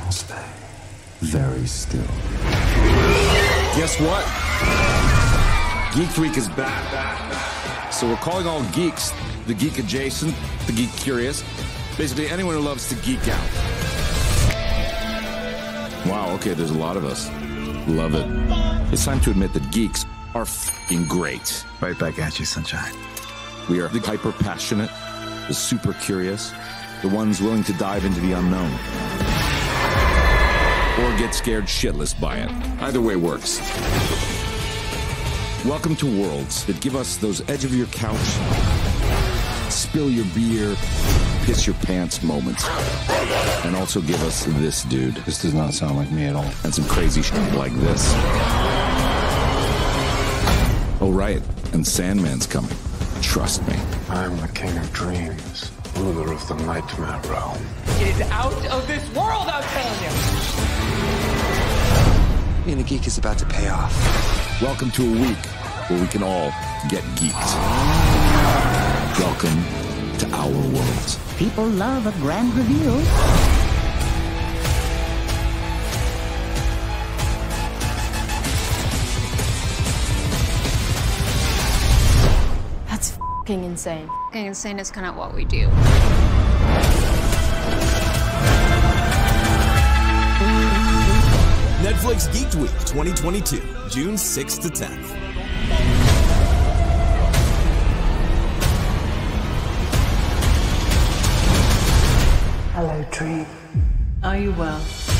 Stay very still. Guess what? Geek Freak is back. So we're calling all geeks the geek adjacent, the geek curious, basically anyone who loves to geek out. Wow, okay, there's a lot of us. Love it. It's time to admit that geeks are f***ing great. Right back at you, sunshine. We are the hyper passionate, the super curious, the ones willing to dive into the unknown. Or get scared shitless by it. Either way works. Welcome to worlds that give us those edge of your couch, spill your beer, piss your pants moments. And also give us this dude. This does not sound like me at all. And some crazy shit like this. Oh, right. And Sandman's coming. Trust me. I'm the king of dreams, ruler of the nightmare realm. It is out of this world, I'm telling you! Being a geek is about to pay off. Welcome to a week where we can all get geeked. Welcome to our world. People love a grand reveal. That's f***ing insane. F***ing insane is kind of what we do. Netflix Geek Week 2022, June 6th to 10th. Hello, Dream. Are you well?